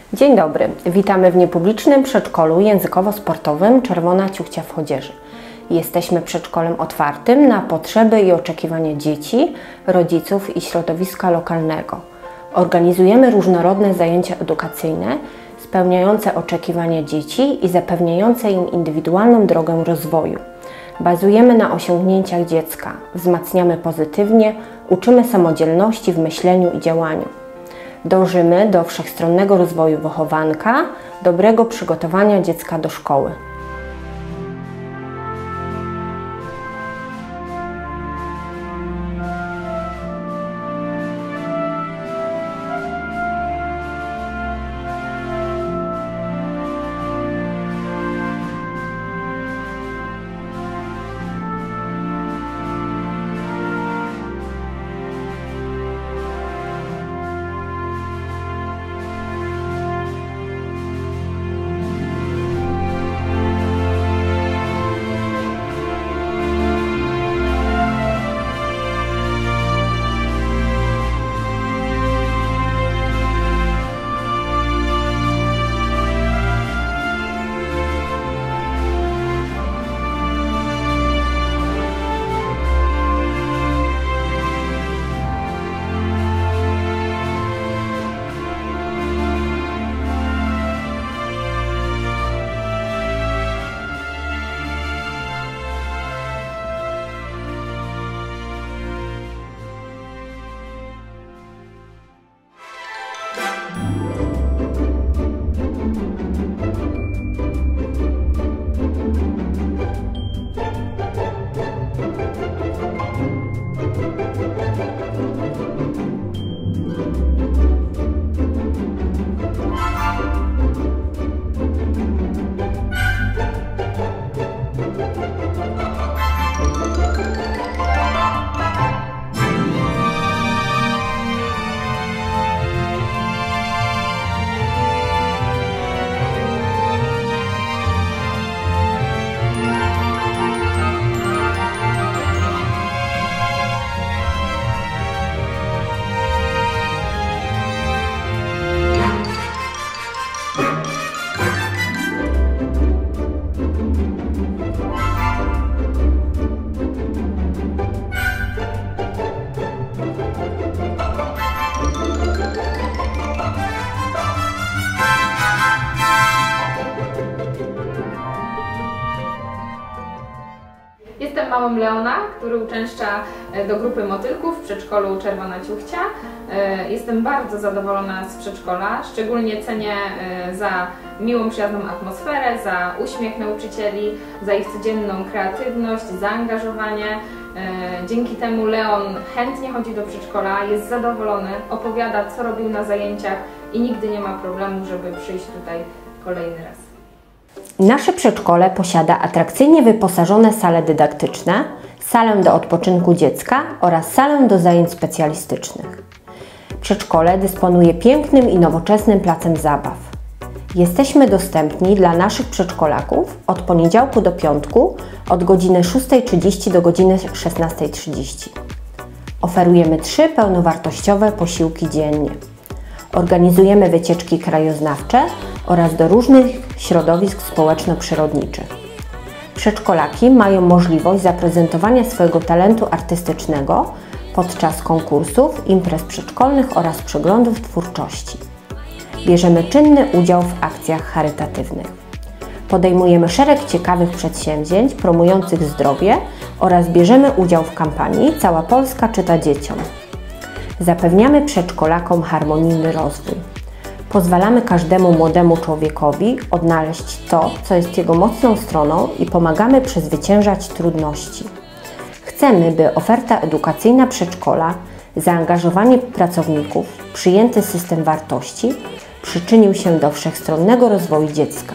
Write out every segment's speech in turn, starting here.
Dzień dobry, witamy w niepublicznym przedszkolu językowo-sportowym Czerwona Ciuchcia w Chodzieży. Jesteśmy przedszkolem otwartym na potrzeby i oczekiwania dzieci, rodziców i środowiska lokalnego. Organizujemy różnorodne zajęcia edukacyjne spełniające oczekiwania dzieci i zapewniające im indywidualną drogę rozwoju. Bazujemy na osiągnięciach dziecka, wzmacniamy pozytywnie, uczymy samodzielności w myśleniu i działaniu. Dążymy do wszechstronnego rozwoju wychowanka, dobrego przygotowania dziecka do szkoły. Jestem mamą Leona, który uczęszcza do grupy motylków w przedszkolu Czerwona Ciuchcia. Jestem bardzo zadowolona z przedszkola, szczególnie cenię za miłą, przyjazną atmosferę, za uśmiech nauczycieli, za ich codzienną kreatywność, zaangażowanie. Dzięki temu Leon chętnie chodzi do przedszkola, jest zadowolony, opowiada, co robił na zajęciach i nigdy nie ma problemu, żeby przyjść tutaj kolejny raz. Nasze przedszkole posiada atrakcyjnie wyposażone sale dydaktyczne, salę do odpoczynku dziecka oraz salę do zajęć specjalistycznych. Przedszkole dysponuje pięknym i nowoczesnym placem zabaw. Jesteśmy dostępni dla naszych przedszkolaków od poniedziałku do piątku od godziny 6:30 do godziny 16:30. Oferujemy 3 pełnowartościowe posiłki dziennie. Organizujemy wycieczki krajoznawcze oraz do różnych środowisk społeczno-przyrodniczych. Przedszkolaki mają możliwość zaprezentowania swojego talentu artystycznego podczas konkursów, imprez przedszkolnych oraz przeglądów twórczości. Bierzemy czynny udział w akcjach charytatywnych. Podejmujemy szereg ciekawych przedsięwzięć promujących zdrowie oraz bierzemy udział w kampanii Cała Polska czyta dzieciom. Zapewniamy przedszkolakom harmonijny rozwój. Pozwalamy każdemu młodemu człowiekowi odnaleźć to, co jest jego mocną stroną i pomagamy przezwyciężać trudności. Chcemy, by oferta edukacyjna przedszkola, zaangażowanie pracowników, przyjęty system wartości przyczynił się do wszechstronnego rozwoju dziecka.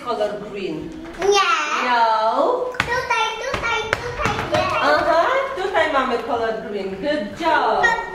color green? Nie. No. Tutaj nie. Aha, tutaj mamy color green. Good job.